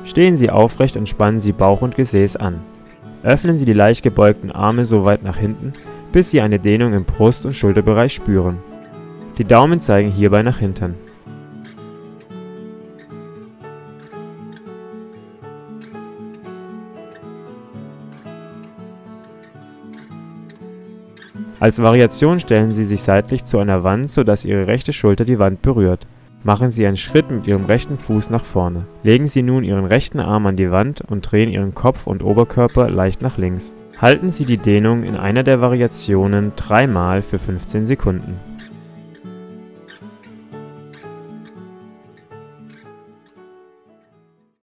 Stehen Sie aufrecht und spannen Sie Bauch und Gesäß an. Öffnen Sie die leicht gebeugten Arme so weit nach hinten, bis Sie eine Dehnung im Brust- und Schulterbereich spüren. Die Daumen zeigen hierbei nach hinten. Als Variation stellen Sie sich seitlich zu einer Wand, sodass Ihre rechte Schulter die Wand berührt. Machen Sie einen Schritt mit Ihrem rechten Fuß nach vorne. Legen Sie nun Ihren rechten Arm an die Wand und drehen Ihren Kopf und Oberkörper leicht nach links. Halten Sie die Dehnung in einer der Variationen 3 Mal für 15 Sekunden.